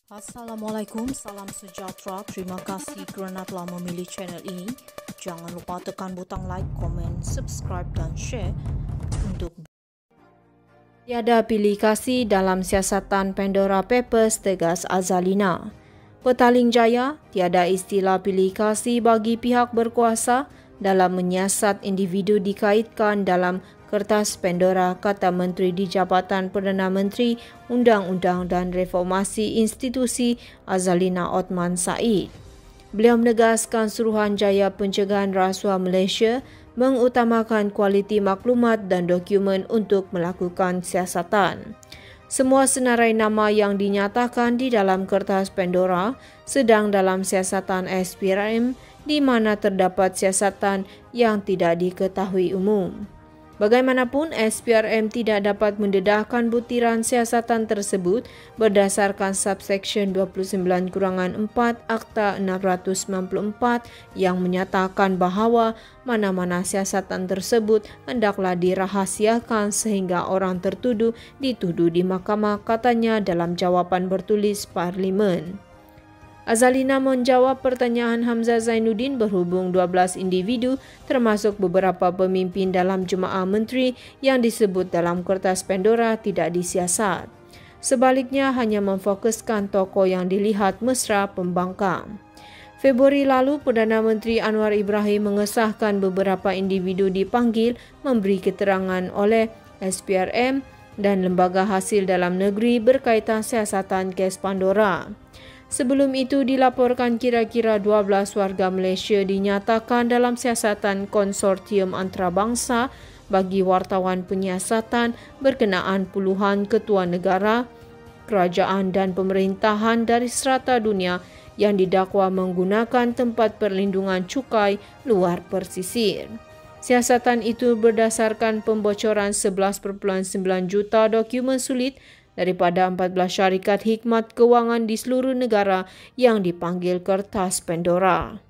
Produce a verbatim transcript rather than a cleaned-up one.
Assalamualaikum, salam sejahtera. Terima kasih kerana telah memilih channel ini. Jangan lupa tekan butang like, komen, subscribe dan share untuk tiada pilih kasih dalam siasatan Pandora Papers, tegas Azalina. Petaling jaya, tiada istilah pilih kasih bagi pihak berkuasa dalam menyiasat individu dikaitkan dalam Kertas Pandora, kata Menteri di Jabatan Perdana Menteri Undang-Undang dan Reformasi Institusi Azalina Othman Said. Beliau menegaskan Suruhanjaya Pencegahan Rasuah Malaysia mengutamakan kualiti maklumat dan dokumen untuk melakukan siasatan. Semua senarai nama yang dinyatakan di dalam Kertas Pandora sedang dalam siasatan S P R M di mana terdapat siasatan yang tidak diketahui umum. Bagaimanapun, S P R M tidak dapat mendedahkan butiran siasatan tersebut berdasarkan subsection dua puluh sembilan kurangan empat Akta enam ratus sembilan puluh empat yang menyatakan bahawa mana-mana siasatan tersebut hendaklah dirahasiakan sehingga orang tertuduh dituduh di mahkamah, katanya dalam jawapan bertulis Parlimen. Azalina menjawab pertanyaan Hamzah Zainuddin berhubung dua belas individu termasuk beberapa pemimpin dalam Jemaah Menteri yang disebut dalam Kertas Pandora tidak disiasat. Sebaliknya hanya memfokuskan tokoh yang dilihat mesra pembangkang. Februari lalu, Perdana Menteri Anwar Ibrahim mengesahkan beberapa individu dipanggil memberi keterangan oleh S P R M dan Lembaga Hasil Dalam Negeri berkaitan siasatan kes Pandora. Sebelum itu dilaporkan kira-kira dua belas warga Malaysia dinyatakan dalam siasatan konsortium antarabangsa bagi wartawan penyiasatan berkenaan puluhan ketua negara, kerajaan dan pemerintahan dari serata dunia yang didakwa menggunakan tempat perlindungan cukai luar persisir. Siasatan itu berdasarkan pembocoran sebelas perpuluhan sembilan juta dokumen sulit daripada empat belas syarikat hikmat kewangan di seluruh negara yang dipanggil Kertas Pandora.